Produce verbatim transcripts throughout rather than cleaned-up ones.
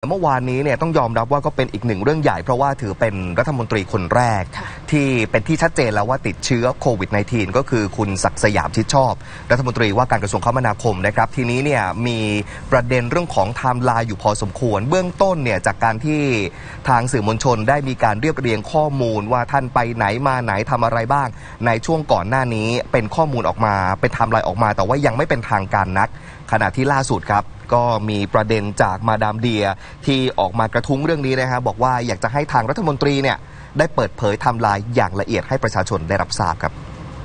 เมื่อวานนี้เนี่ยต้องยอมรับว่าก็เป็นอีกหนึ่งเรื่องใหญ่เพราะว่าถือเป็นรัฐมนตรีคนแรกที่เป็นที่ชัดเจนแล้วว่าติดเชื้อโควิด สิบเก้า ก็คือคุณศักดิ์สยามชิดชอบรัฐมนตรีว่าการกระทรวงคมนาคมนะครับทีนี้เนี่ยมีประเด็นเรื่องของไทม์ไลน์อยู่พอสมควรเบื้องต้นเนี่ยจากการที่ทางสื่อมวลชนได้มีการเรียบเรียงข้อมูลว่าท่านไปไหนมาไหนทำอะไรบ้างในช่วงก่อนหน้านี้เป็นข้อมูลออกมาเป็นไทม์ไลน์ออกมาแต่ว่ายังไม่เป็นทางการนักขณะที่ล่าสุดครับก็มีประเด็นจากมาดามเดียที่ออกมากระทุ้งเรื่องนี้นะฮะบอกว่าอยากจะให้ทางรัฐมนตรีเนี่ยได้เปิดเผยไทม์ไลน์อย่างละเอียดให้ประชาชนได้รับทราบครับ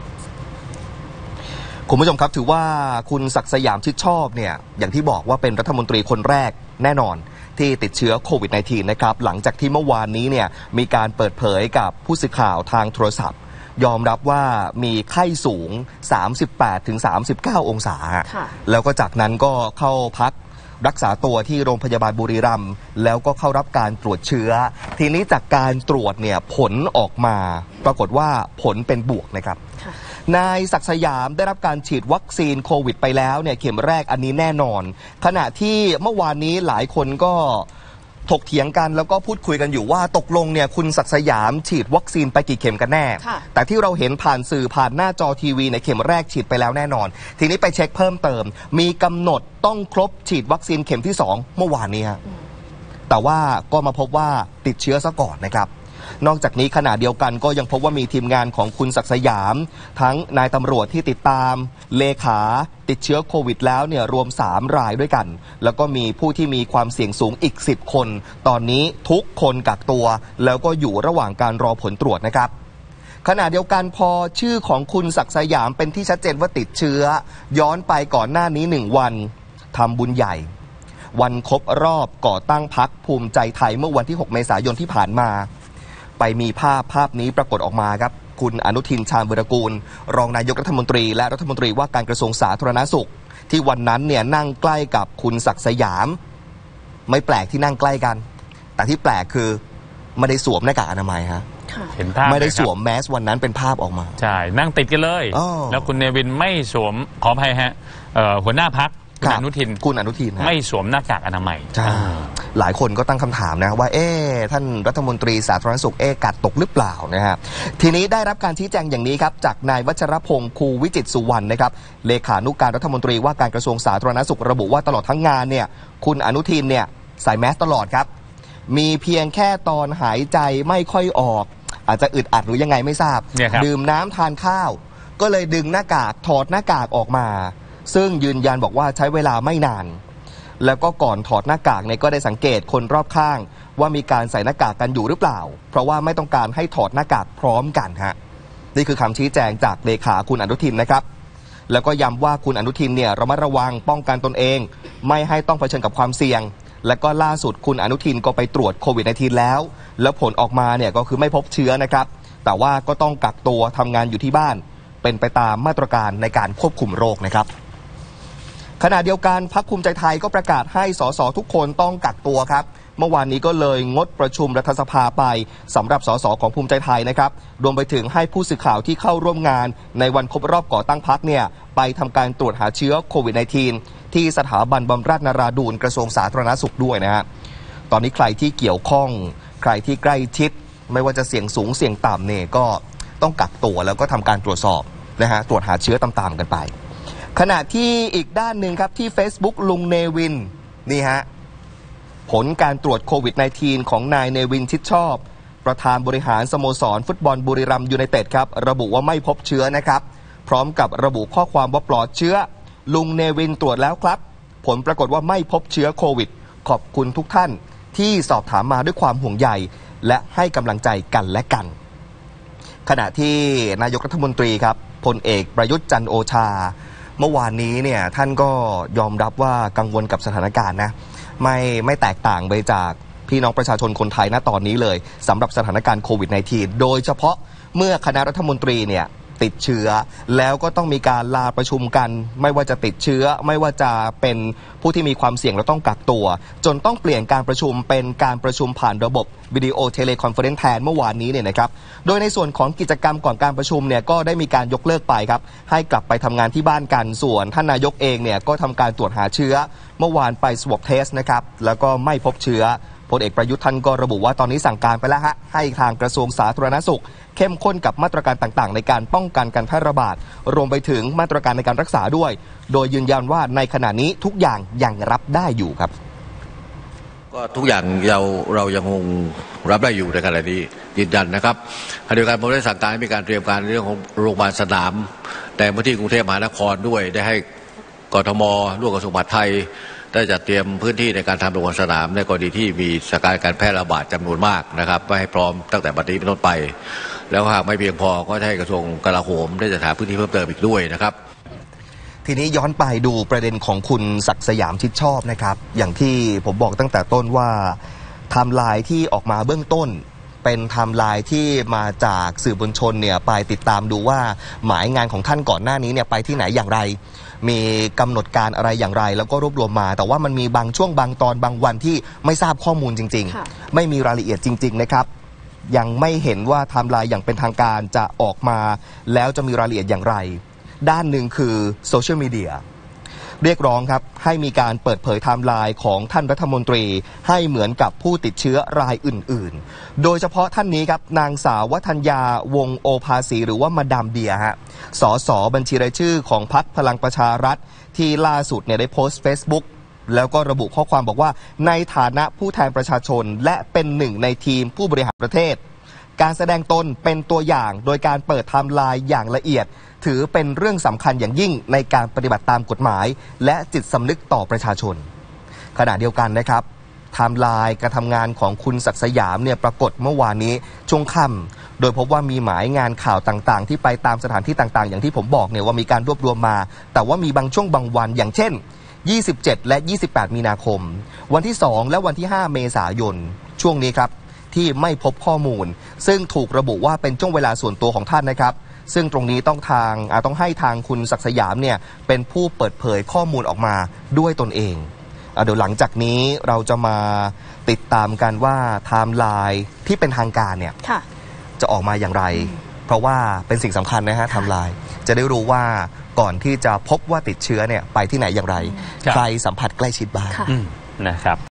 คุณผู้ชมครับถือว่าคุณศักดิ์สยามชิดชอบเนี่ยอย่างที่บอกว่าเป็นรัฐมนตรีคนแรกแน่นอนที่ติดเชื้อโควิด สิบเก้า นะครับหลังจากที่เมื่อวานนี้เนี่ยมีการเปิดเผยกับผู้สื่อข่าวทางโทรศัพท์ยอมรับว่ามีไข้สูง สามสิบแปดถึงสามสิบเก้า องศาแล้วก็จากนั้นก็เข้าพักรักษาตัวที่โรงพยาบาลบุรีรัมย์แล้วก็เข้ารับการตรวจเชื้อทีนี้จากการตรวจเนี่ยผลออกมาปรากฏว่าผลเป็นบวกนะครับนายศักดิ์สยามได้รับการฉีดวัคซีนโควิดไปแล้วเนี่ยเข็มแรกอันนี้แน่นอนขณะที่เมื่อวานนี้หลายคนก็ถกเถียงกันแล้วก็พูดคุยกันอยู่ว่าตกลงเนี่ยคุณศักดิ์สยามฉีดวัคซีนไปกี่เข็มกันแน่แต่ที่เราเห็นผ่านสื่อผ่านหน้าจอทีวีในเข็มแรกฉีดไปแล้วแน่นอนทีนี้ไปเช็คเพิ่มเติมมีกำหนดต้องครบฉีดวัคซีนเข็มที่สองเมื่อวานนี้ฮะแต่ว่าก็มาพบว่าติดเชื้อซะก่อนนะครับนอกจากนี้ขณะเดียวกันก็ยังพบว่ามีทีมงานของคุณศักดิ์สยามทั้งนายตำรวจที่ติดตามเลขาติดเชื้อโควิดแล้วเนี่ยรวมสามรายด้วยกันแล้วก็มีผู้ที่มีความเสี่ยงสูงอีกสิบคนตอนนี้ทุกคนกักตัวแล้วก็อยู่ระหว่างการรอผลตรวจนะครับขณะเดียวกันพอชื่อของคุณศักดิ์สยามเป็นที่ชัดเจนว่าติดเชื้อย้อนไปก่อนหน้านี้หนึ่งวันทำบุญใหญ่วันครบรอบก่อตั้งพรรคภูมิใจไทยเมื่อวันที่หกเมษายนที่ผ่านมาไปมีภาพภาพนี้ปรากฏออกมาครับคุณอนุทินชาญวิรากูลรองนายกรัฐมนตรีและรัฐมนตรีว่าการกระทรวงสาธารณสุขที่วันนั้นเนี่ยนั่งใกล้กับคุณศักดิ์สยามไม่แปลกที่นั่งใกล้กันแต่ที่แปลกคือไม่ได้สวมหน้ากากอนามัยฮะเห็นภาพไม่ได้สวมแมสวันนั้นเป็นภาพออกมาใช่นั่งติดกันเลยแล้วคุณเนวินไม่สวมขออภัยฮะหัวหน้าพรรคคุณอนุทินคุณอนุทินไม่สวมหน้ากากอนามัยใช่หลายคนก็ตั้งคำถามนะว่าเอ๊ะท่านรัฐมนตรีสาธารณสุขเอ๊ะกัดตกหรือเปล่านะฮะทีนี้ได้รับการชี้แจงอย่างนี้ครับจากนายวัชรพงศ์คูวิจิตรสุวรรณนะครับเลขานุการรัฐมนตรีว่าการกระทรวงสาธารณสุขระบุว่าตลอดทั้งงานเนี่ยคุณอนุทินเนี่ยใส่แมสตลอดครับมีเพียงแค่ตอนหายใจไม่ค่อยออกอาจจะอึดอัดหรือยังไงไม่ทราบดื่มน้ำทานข้าวก็เลยดึงหน้ากากถอดหน้ากากออกมาซึ่งยืนยันบอกว่าใช้เวลาไม่นานแล้วก็ก่อนถอดหน้ากากเนี่ยก็ได้สังเกตคนรอบข้างว่ามีการใส่หน้ากากกันอยู่หรือเปล่าเพราะว่าไม่ต้องการให้ถอดหน้ากากพร้อมกันฮะนี่คือคำชี้แจงจากเลขาคุณอนุทินนะครับแล้วก็ย้ำว่าคุณอนุทินเนี่ยระมัดระวังป้องกันตนเองไม่ให้ต้องเผชิญกับความเสี่ยงและก็ล่าสุดคุณอนุทินก็ไปตรวจโควิด สิบเก้า แล้วแล้วผลออกมาเนี่ยก็คือไม่พบเชื้อนะครับแต่ว่าก็ต้องกักตัวทำงานอยู่ที่บ้านเป็นไปตามมาตรการในการควบคุมโรคนะครับขณะเดียวกันพรรคภูมิใจไทยก็ประกาศให้สสทุกคนต้องกักตัวครับเมื่อวานนี้ก็เลยงดประชุมรัฐสภาไปสำหรับสสของภูมิใจไทยนะครับรวมไปถึงให้ผู้สื่อข่าวที่เข้าร่วมงานในวันครบรอบก่อตั้งพรรคเนี่ยไปทำการตรวจหาเชื้อโควิด สิบเก้า ที่สถาบันบำราศนราดูลกระทรวงสาธารณสุขด้วยนะฮะตอนนี้ใครที่เกี่ยวข้องใครที่ใกล้ชิดไม่ว่าจะเสี่ยงสูงเสี่ยงต่ำเนี่ยก็ต้องกักตัวแล้วก็ทำการตรวจสอบนะฮะตรวจหาเชื้อตามๆกันไปขณะที่อีกด้านหนึ่งครับที่ Facebook ลุงเนวินนี่ฮะผลการตรวจโควิด สิบเก้า ของนายเนวินชิดชอบประธานบริหารสโมสรฟุตบอลบุรีรัมย์ยูไนเต็ดครับระบุว่าไม่พบเชื้อนะครับพร้อมกับระบุข้อความว่าปลอดเชื้อลุงเนวินตรวจแล้วครับผลปรากฏว่าไม่พบเชื้อโควิดขอบคุณทุกท่านที่สอบถามมาด้วยความห่วงใยและให้กำลังใจกันและกันขณะที่นายกรัฐมนตรีครับพลเอกประยุทธ์จันทร์โอชาเมื่อวานนี้เนี่ยท่านก็ยอมรับว่ากังวลกับสถานการณ์นะไม่ไม่แตกต่างไปจากพี่น้องประชาชนคนไทยณตอนนี้เลยสำหรับสถานการณ์โควิด สิบเก้า โดยเฉพาะเมื่อคณะรัฐมนตรีเนี่ยติดเชื้อแล้วก็ต้องมีการลาประชุมกันไม่ว่าจะติดเชื้อไม่ว่าจะเป็นผู้ที่มีความเสี่ยงแล้วต้องกักตัวจนต้องเปลี่ยนการประชุมเป็นการประชุมผ่านระบบวิดีโอเทเลคอนเฟอเรนซ์แทนเมื่อวานนี้เนี่ยนะครับโดยในส่วนของกิจกรรมก่อนการประชุมเนี่ยก็ได้มีการยกเลิกไปครับให้กลับไปทำงานที่บ้านกันส่วนท่านนายกเองเนี่ยก็ทำการตรวจหาเชื้อเมื่อวานไป swab test นะครับแล้วก็ไม่พบเชื้อพลเอกประยุทธ์ท่านก็ระบุว่าตอนนี้สั่งการไปแล้วฮะให้ทางกระทรวงสาธารณสุขเข้มข้นกับมาตรการต่างๆในการป้องกันการแพร่ระบาดรวมไปถึงมาตรการในการรักษาด้วยโดยยืนยันว่าในขณะนี้ทุกอย่างยังรับได้อยู่ครับก็ทุกอย่างเราเรายังคงรับได้อยู่ในขณะนี้ยืนยันนะครับขณะเดียวกันผมได้สั่งการให้มีการเตรียมการเรื่องของโรงพยาบาลสนามแต่เมื่อที่กรุงเทพมหานครด้วยได้ให้กทมร่วมกับกระทรวงมหาดไทยได้จัดเตรียมพื้นที่ในการทำโรงพยาบาลสนามในกรณีที่มีสถานการณ์การแพร่ระบาดจำนวนมากนะครับไว้ให้พร้อมตั้งแต่บัดนี้เป็นต้นไปแล้วหากไม่เพียงพอก็ให้กระทรวงกลาโหมได้จัดหาพื้นที่เพิ่มเติมอีกด้วยนะครับทีนี้ย้อนไปดูประเด็นของคุณศักดิ์สยามชิดชอบนะครับอย่างที่ผมบอกตั้งแต่ต้นว่าไทม์ไลน์ที่ออกมาเบื้องต้นเป็นไทม์ไลน์ที่มาจากสื่อมวลชนเนี่ยไปติดตามดูว่าหมายงานของท่านก่อนหน้านี้เนี่ยไปที่ไหนอย่างไรมีกำหนดการอะไรอย่างไรแล้วก็รวบรวมมาแต่ว่ามันมีบางช่วงบางตอนบางวันที่ไม่ทราบข้อมูลจริงๆไม่มีรายละเอียดจริงๆนะครับยังไม่เห็นว่าไทม์ไลน์อย่างเป็นทางการจะออกมาแล้วจะมีรายละเอียดอย่างไรด้านหนึ่งคือโซเชียลมีเดียเรียกร้องครับให้มีการเปิดเผยไทม์ไลน์ของท่านรัฐมนตรีให้เหมือนกับผู้ติดเชื้อรายอื่นๆโดยเฉพาะท่านนี้ครับนางสาววัฒนยาวงโอภาสีหรือว่ามาดามเดียฮะสสบัญชีรายชื่อของพรรคพลังประชารัฐที่ล่าสุดเนี่ยได้โพสต์ Facebook แล้วก็ระบุข้อความบอกว่าในฐานะผู้แทนประชาชนและเป็นหนึ่งในทีมผู้บริหารประเทศการแสดงตนเป็นตัวอย่างโดยการเปิดไทม์ไลน์อย่างละเอียดถือเป็นเรื่องสำคัญอย่างยิ่งในการปฏิบัติตามกฎหมายและจิตสำนึกต่อประชาชนขณะเดียวกันนะครับไทม์ไลน์การทำงานของคุณศักดิ์สยามเนี่ยปรากฏเมื่อวานนี้ช่วงค่ำโดยพบว่ามีหมายงานข่าวต่างๆที่ไปตามสถานที่ต่างๆอย่างที่ผมบอกเนี่ยว่ามีการรวบรวมมาแต่ว่ามีบางช่วงบางวันอย่างเช่นยี่สิบเจ็ดและยี่สิบแปดมีนาคมวันที่สองและวันที่ห้าเมษายนช่วงนี้ครับที่ไม่พบข้อมูลซึ่งถูกระบุว่าเป็นช่วงเวลาส่วนตัวของท่านนะครับซึ่งตรงนี้ต้องทางต้องให้ทางคุณศักดิ์สยามเนี่ยเป็นผู้เปิดเผยข้อมูลออกมาด้วยตนเองเดี๋ยวหลังจากนี้เราจะมาติดตามกันว่าไทม์ไลน์ที่เป็นทางการเนี่ยจะออกมาอย่างไรเพราะว่าเป็นสิ่งสำคัญนะฮะไทม์ไลน์จะได้รู้ว่าก่อนที่จะพบว่าติดเชื้อเนี่ยไปที่ไหนอย่างไรใครสัมผัสใกล้ชิดบ้างนะครับ